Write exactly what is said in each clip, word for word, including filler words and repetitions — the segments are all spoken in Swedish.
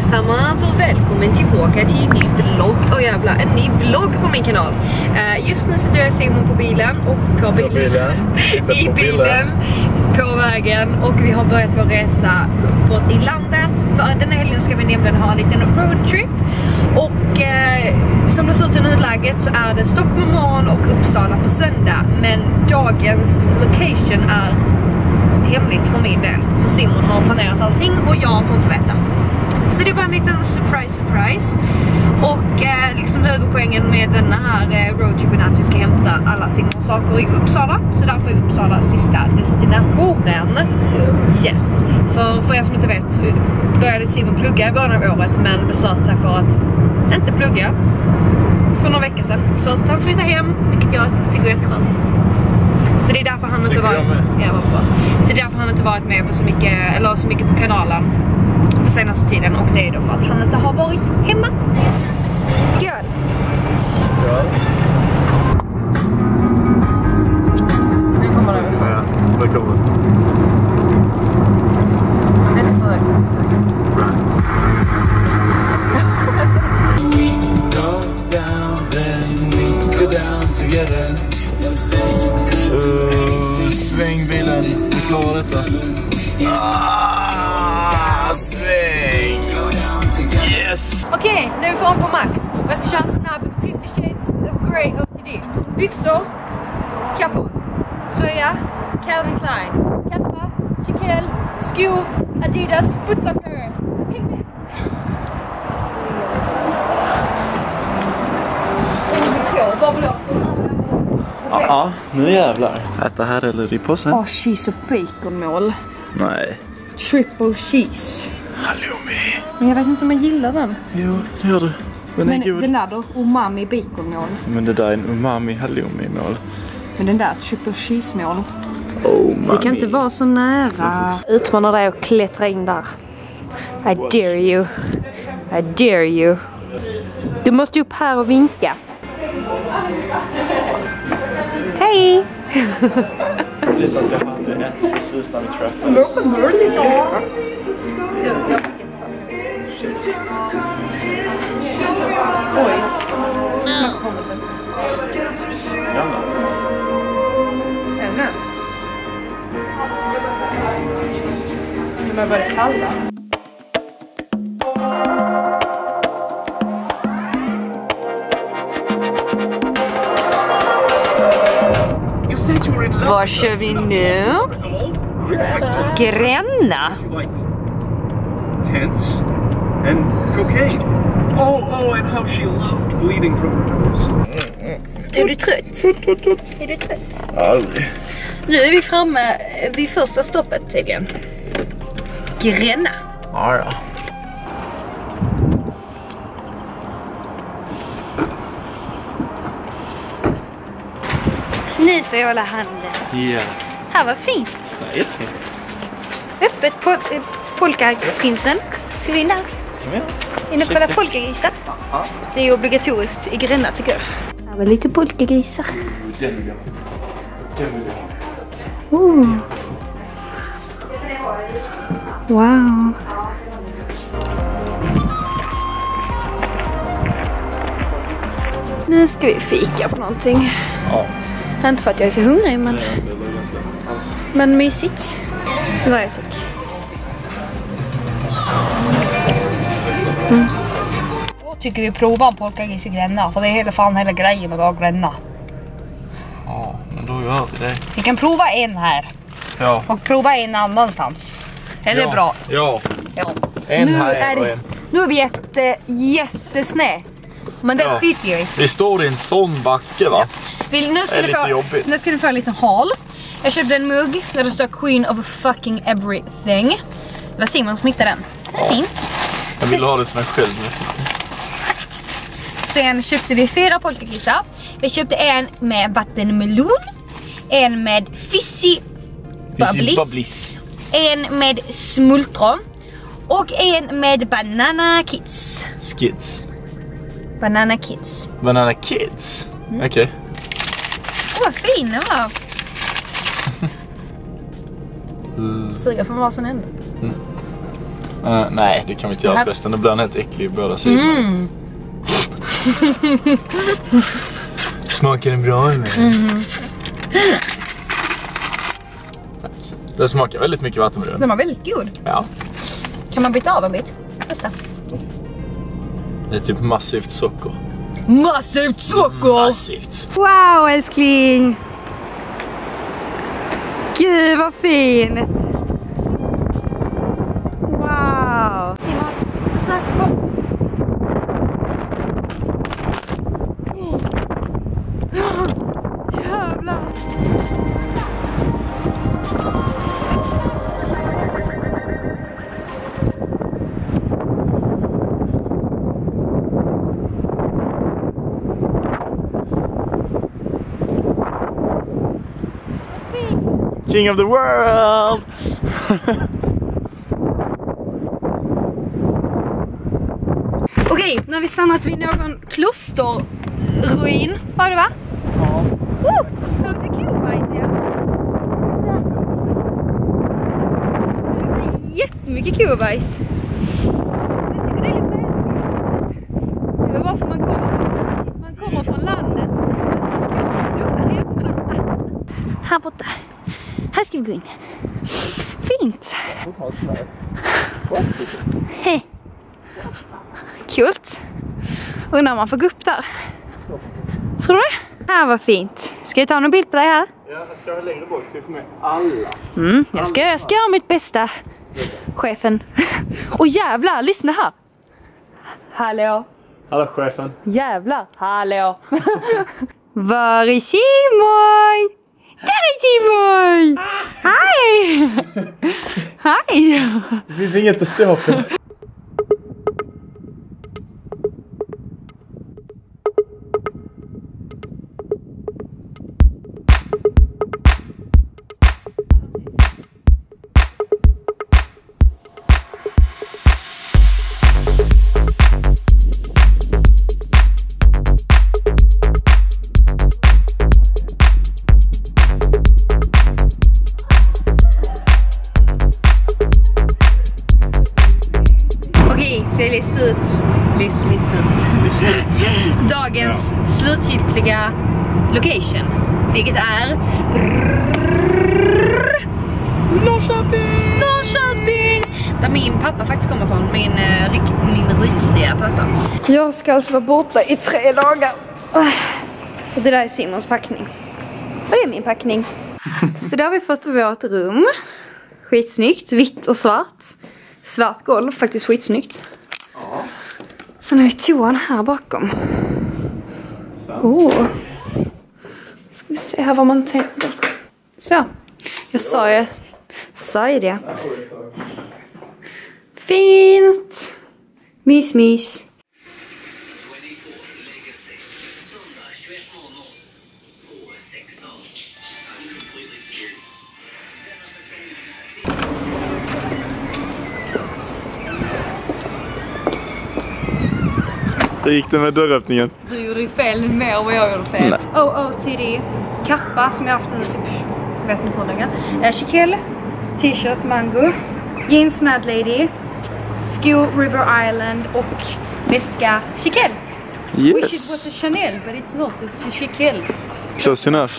allesammans och välkommen tillbaka till en ny vlogg. Åh oh, jävlar, en ny vlogg på min kanal. uh, Just nu sitter jag Simon på bilen och på bilen, bilen. i på bilen, bilen på vägen. Och vi har börjat vår resa uppåt i landet. För denna helgen ska vi nämligen ha en liten roadtrip. Och uh, som det ser ut i nuläget så är det Stockholm imorgon och Uppsala på söndag. Men dagens location är hemligt för min del. För Simon har planerat allting och jag får inte veta. Så det var en liten surprise surprise. Och eh, liksom huvudpoängen med denna här eh, roadtripen är att vi ska hämta alla Simons saker i Uppsala. Så därför är Uppsala sista destinationen. Yes. För, för er som inte vet så började Simon plugga i början av året. Men beslöt sig för att inte plugga för några veckor sedan. Så att han flyttade hem, vilket jag tycker är jätteskönt. Så det är därför han inte varit, ja, var bra. Så det är därför han inte varit med på så mycket, eller så mycket på kanalen på senaste tiden. Och det är då för att han inte har varit hemma. Yes. Good. Ja. Nu kommer det förstå. Ja, det kommer. Inte för högt, inte för högt. Uh, sväng bilen, vi klarar detta. Ah, sväng. Yes. Okej, okay, nu är vi från på Max. Och jag ska köra en snabb fifty shades of grey O T D. Byxor, kappa, tröja, Calvin Klein, kappa, Chiquel, skor, Adidas, Footlocker. Häng med! Ja, ah, nu jävlar. Äta här eller i påsen? Åh, oh, cheese och baconmål. Nej. Triple cheese. Halloumi. Men jag vet inte om jag gillar den. Jo, det gör du. Den Men är god. den där då, umami baconmål. Men det där är en umami halloumi-mål. Men den där triple cheese-mål. Oh, vi kan inte vara så nära. Utmanar dig att klättra in där. I dare you. I dare you. Du måste upp här och vinka. Hej! Jag vet att jag hade ett precis när vi träffades. Oj. Gamla. Ämne. Det börjar kalla. Var kör vi nu? Gränna. Tense and cocaine. Oh, oh, and how she loved bleeding from her nose. Är du trött? Är du trött? Aldrig. Nu är vi framme vid första stoppet tydligen. Gränna. Ja, ja. Nu får jag hålla handen. Ja. Yeah. Här var fint. Det är jättefint. Öppet på eh, polkaprinsen. Ska vi in där? Ja. In och kolla polkagrisar. Det är obligatoriskt i Gränna tycker jag. Här var lite polkagrisar. Den vill jag. Den vill jag. Oh. Wow. Nu ska vi fika på någonting. Ja. Inte för att jag är så hungrig, men, men mysigt. Det var jag tycker. Mm. Då tycker vi provar en polkagris i Gränna. För det är hela fan hela grejen med att Gränna. Ja, men då gör vi det. Vi kan prova en här. Ja. Och prova en annanstans. Är det ja. bra? Ja. Ja. En Nu här är och det, en. nu är vi jätte, jättesnä. Men det Ja. skiter jag i. Vi står i en sån backe, va? Vill, nu, ska Det är du lite få, jobbigt. nu ska du få en liten haul. Jag köpte en mugg där det står Queen of fucking everything. Det var Simon som hittade den. Den är Ja. fin. Jag vill ha det som en själv. Sen köpte vi fyra polkagrisar. Vi köpte en med vattenmelon, en med fizzy bubblis, bubblis. en med smultron och en med banana kids. Skids. Banana kids. Banana kids? Mm. Okej. Okay. Åh, vad fin den var. Mm. Suga från varsin ände. Mm. Uh, nej, det kan vi inte göra förresten. Då blir den helt äcklig i båda sidorna. Mm. Smakar den bra eller? Mm. Tack. Den smakar väldigt mycket vattenmelon. Den var väldigt god. Ja. Kan man byta av en bit? Testa. Det är typ massivt socker. Massivt socker! Massivt. Wow, älskling! Gud vad fint! Wow! Jävlar! King of the world! Okej, nu har vi stannat vid någon klosterruin. Har du va? Ja. Oh, det luktar kobajs, ja. Det luktar jättemycket kobajs. Jag tycker det luktar helt okej. Det är varför man kommer, man kommer från landet. Det luktar hemma. Här borta. Här ska vi gå in. Fint. Hej. Kult. Undrar om man får gå upp där. Tror du det? Här var fint. Ska vi ta en bild på dig här? Ja, jag ska ha längre bort så vi får med alla. Mm, jag ska, jag ska göra mitt bästa. Chefen. Och jävlar, lyssna här. Hallå. Hallå chefen. Jävlar. Hallå. Var är Simon? Där är Simon! Hej! Hej! Det finns inget att stå på. List ut, list, list ut. Dagens ja. slutgiltiga location, vilket är Norrköping! Norrköping! Där min pappa faktiskt kommer från, min, uh, rikt, min riktiga pappa. Jag ska alltså vara borta i tre dagar. Och det där är Simons packning. Och det är min packning. Så då har vi fått vårt rum. Skitsnyggt, vitt och svart. Svart golv, faktiskt skitsnyggt. Ja. Sen har vi toan här bakom. Oh. Ska vi se här vad man tänker. Så. Jag sa ju. Sa ju det. Fint. Mys, mys. Hur gick det med dörröppningen? Du gjorde ju fel mer än vad jag gjorde fel. O O T D kappa som jag haft nu typ, vet inte så länge. Eh, Chiquel, t-shirt, mango, jeans Mad Lady, sko River Island och väska Chiquel. Yes. Wish it was a Chanel, but it's not, it's a Chiquel. Close enough.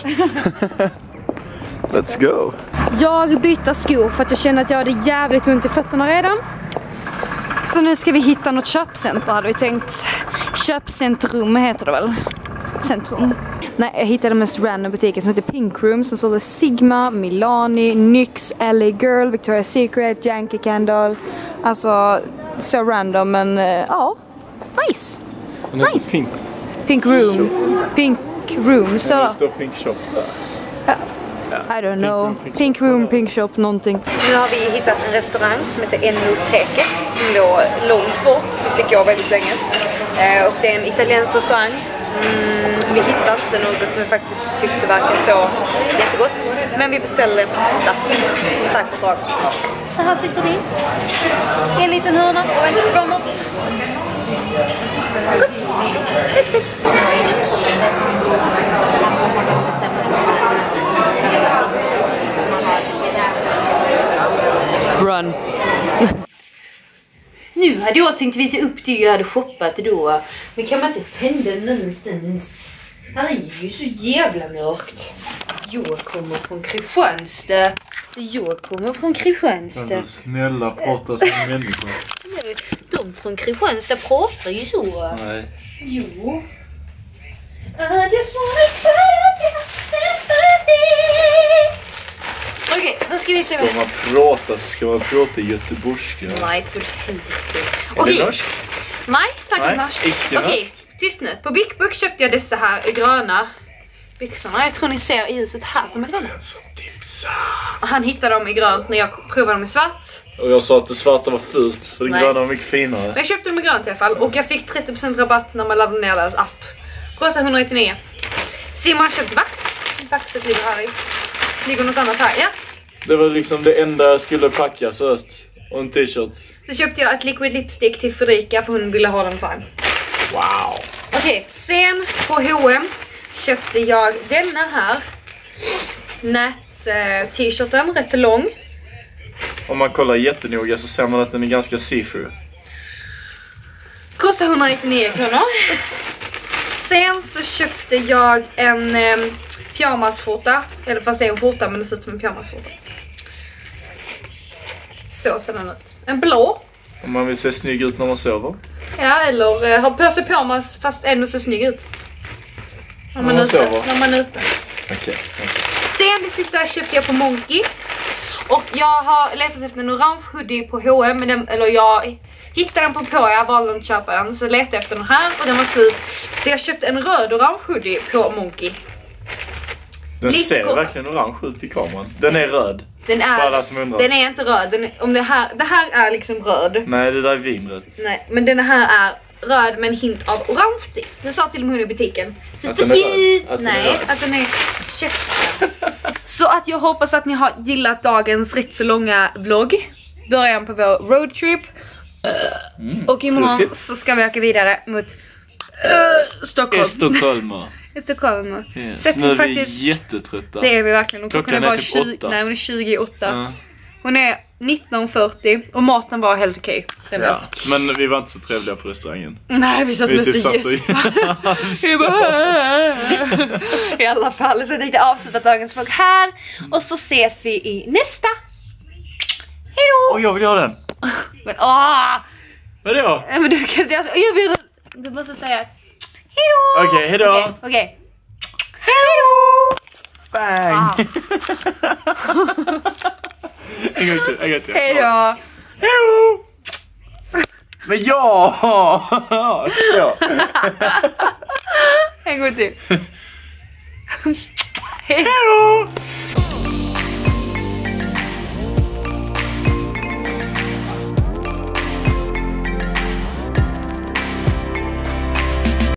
Let's go. Jag byter skor för att jag känner att jag hade jävligt ont i fötterna redan. Så nu ska vi hitta något köpcenter hade vi tänkt. Köpcentrum heter det väl? Centrum. Nej, jag hittade den mest random butiken som heter Pink Room. Som sålde Sigma, Milani, Nyx, L A Girl, Victoria's Secret, Yankee Candle. Alltså, så random men uh, ja, nice. Nice. Pink. Pink Room. Pink Room, står det. Det står Pink Shop där. Ja. I don't know. Pink Room, Pink, room, pink Shop, någonting. Nu har vi hittat en restaurang som heter Enoteket som låg långt bort. Det fick jag väldigt länge. Eh, och det är en italiensk restaurang. Mm, vi hittade inte något som vi faktiskt tyckte verkar så jättegott. Men vi beställde en pasta. Säkert bra. Så här sitter vi. En liten hörna och en framåt. Run. då tänkte visa upp det jag hade shoppat då. Men kan man inte tända någonstans? Här är ju så jävla mörkt. Jag kommer från Kristianstad. Jag kommer från Kristianstad. Snälla, prata som en människa. De från Kristianstad pratar ju så. Nej. Jo. I just wanna put up sympathy. Okej, då ska vi se. Ska man prata så ska man prata göteborgska. Nej, för helvete. Är Okej. det norsk? Nej, säkert Nej, norsk. icke Okej, norsk. tyst nu. På Big Book köpte jag dessa här gröna byxorna. Jag tror ni ser i huset här. De är gröna. En som tipsar. Och han hittade dem i grönt när jag provade dem i svart. Och jag sa att det svarta var fult, för det Nej. gröna var mycket finare. Men jag köpte dem i grönt i alla fall. Och jag fick trettio procent rabatt när man laddade ner deras app. Kostar etthundranittionio. Simon har köpt vax. Vaxet ligger här i. Ligger något annat här, ja. Det var liksom det enda jag skulle packa först. Och en t-shirt. Så köpte jag ett liquid lipstick till Fredrika för hon ville ha den fine. Wow. Okej, okay, sen på H och M köpte jag denna här nät eh, t-shirten, rätt så lång. Om man kollar jättenoga så ser man att den är ganska see-through. Kostar etthundranittionio kronor. Sen så köpte jag en eh, pyjamasskjorta. Eller fast det är en skjorta men det ser ut som en pyjamasskjorta. Så ser den ut. En blå. Om man vill se snygg ut när man sover. Ja, eller eh, ha på sig pyjamas fast ändå ser snygg ut. När man, När man är ute. sover. När man är ute. Okej. Okay. Sen det sista köpte jag på Monkey. Och jag har letat efter en orange hoodie på H och M. Men den, eller jag hittade den på på. Jag valde att köpa den. Så letade jag efter den här och den var slut. Så jag köpte en röd orange hoodie på Monkey. Den Lite ser kort. verkligen orange ut i kameran. Den är röd. Den är, Bara som undrar. den är inte röd. Den är, om det, här, det här är liksom röd. Nej, det där är vinrött. Nej, men den här är röd med en hint av orange till. Den sa till och med hon i butiken. Att den är röd? Att den Nej, är röd. att den är käften. Så att jag hoppas att ni har gillat dagens rätt så långa vlogg. Början på vår roadtrip. Mm. Och imorgon Prosit. så ska vi åka vidare mot uh, Stockholm. I Stockholm. I Stockholm. Yes. Så att Nu är vi vi faktiskt... jättetrötta. Det är vi verkligen. Och klockan, Klockan är är bara typ tjugo, åtta. nej, hon är tjugo i åtta. Ja. Hon är nitton fyrtio och maten var helt okej. Okay. Ja. Men vi var inte så trevliga på restaurangen. Nej, vi satt Vi mest och typ satt och- gäspade. Vi bara... I alla fall, så jag tänkte avsluta dagens vlogg här. Och så ses vi i nästa. Hejdå! Åh, jag vill göra den. Men åh! Vadå? Nej, men du kan inte... Jag vill... Du måste säga... Hejdå! Okej, hejdå. Okej, okej. Hejdå! Bang! En gång till, en gång till. Hejdå! Hejdå! Men ja! Ja. En gång till. Hejdå!